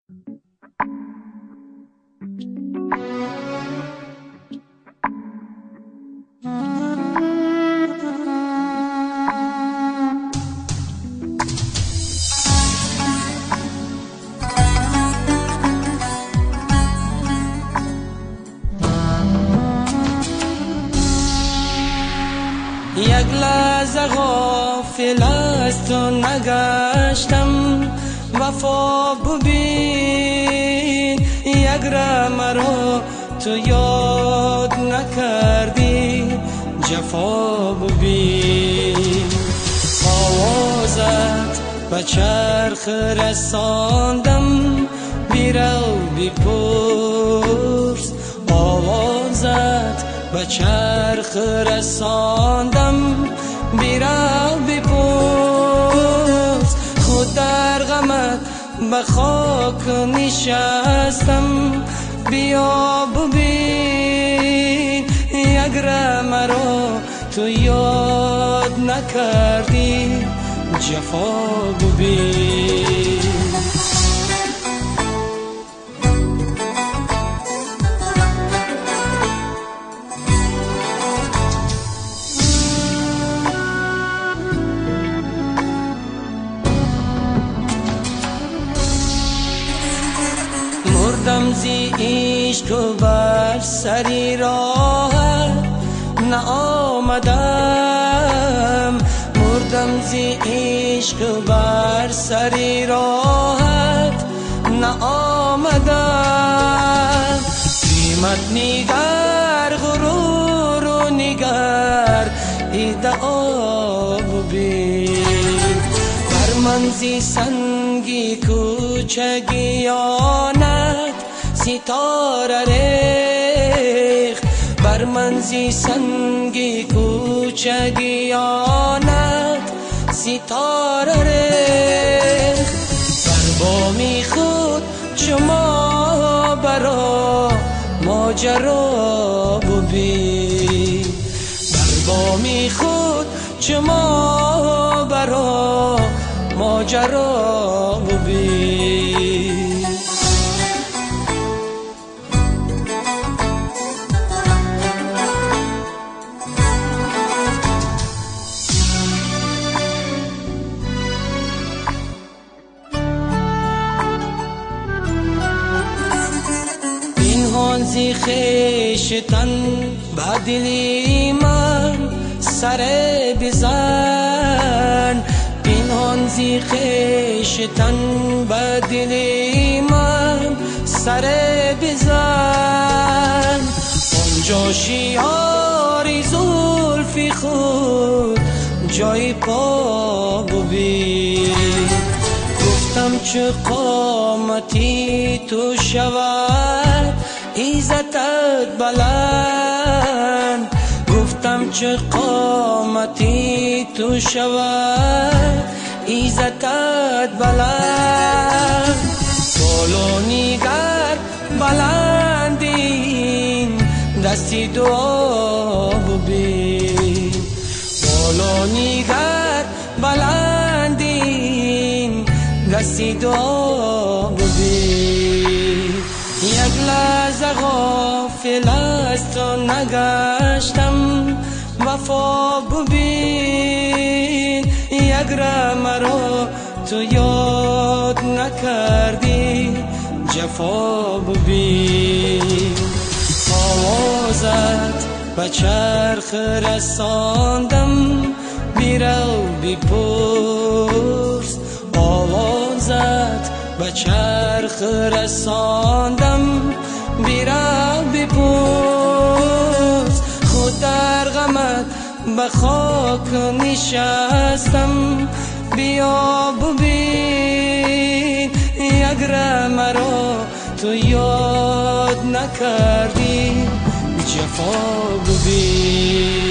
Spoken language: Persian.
یک لحظه غافل از تو نگشتم، وفا ببین یک رم رو تو یاد نکردی، جفا ببین. آوازت به چرخ رساندم، بیرو بیپرس. آوازت به چرخ رساندم، بیرو بیپرس. خود در غمت به خاک نشستم، بیا ببین یک رم رو تو یاد نکردی، جفا ببین. مردم زی عشق و بر سری راحت نآمدم، مردم زی عشق و بر سری راحت نآمدم. قیمت نگر غرور و نگر ادعا ببین، بر من زی سنگی کوچگیانت ستاره ریخت، بر من زی سنگی کوچگیانت ستاره ریخت. بر بامی خود شما برا ماجرا ببین، بر بامی خود شما برا ماجرا ببین. پنهان زی خویشتن به دلی من سر بزن، پنهان زی خویشتن به دلی من سر بزن. آنجا شیاری زلفی خود جای پا ببین، گفتم چه قامتی تو شود عزتت بلند، گفتم چه قامتی تو شود عزتت بلند. بالا نگر بلندین دستی دعا ببین، بالا نگر بلندین دستی دعا ببین. یک لحظه غافل از تو نگشتم، وفا ببین یک رم رو تو یاد نکردی، جفا ببین. آوازت به چرخ رساندم، بیرو بیپرس. آوازت به چرخ رساندم، بیرو بیپرس. خود در غمت به خاک نشستم، بیا ببین یک رم رو تو یاد نکردی، جفا ببین.